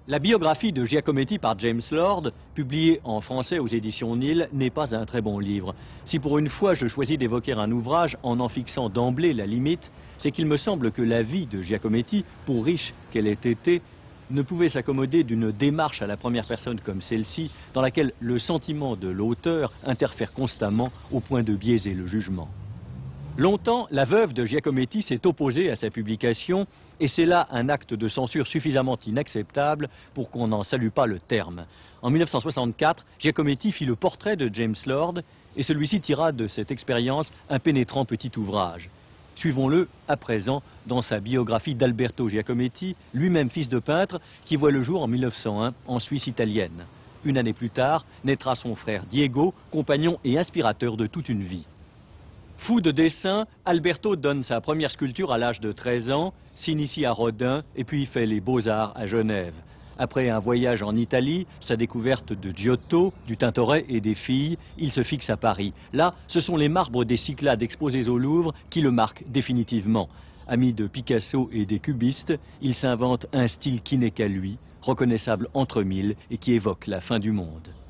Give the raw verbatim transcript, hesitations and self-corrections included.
La biographie de Giacometti par James Lord, publiée en français aux éditions Nil, n'est pas un très bon livre. Si pour une fois je choisis d'évoquer un ouvrage en en fixant d'emblée la limite, c'est qu'il me semble que la vie de Giacometti, pour riche qu'elle ait été, ne pouvait s'accommoder d'une démarche à la première personne comme celle-ci, dans laquelle le sentiment de l'auteur interfère constamment au point de biaiser le jugement. Longtemps, la veuve de Giacometti s'est opposée à sa publication, et c'est là un acte de censure suffisamment inacceptable pour qu'on n'en salue pas le terme. En mille neuf cent soixante-quatre, Giacometti fit le portrait de James Lord, et celui-ci tira de cette expérience un pénétrant petit ouvrage. Suivons-le à présent dans sa biographie d'Alberto Giacometti, lui-même fils de peintre, qui voit le jour en mille neuf cent un en Suisse italienne. Une année plus tard, naîtra son frère Diego, compagnon et inspirateur de toute une vie. Fou de dessin, Alberto donne sa première sculpture à l'âge de treize ans, s'initie à Rodin et puis fait les beaux-arts à Genève. Après un voyage en Italie, sa découverte de Giotto, du Tintoret et des filles, il se fixe à Paris. Là, ce sont les marbres des Cyclades exposés au Louvre qui le marquent définitivement. Ami de Picasso et des cubistes, il s'invente un style qui n'est qu'à lui, reconnaissable entre mille et qui évoque la fin du monde.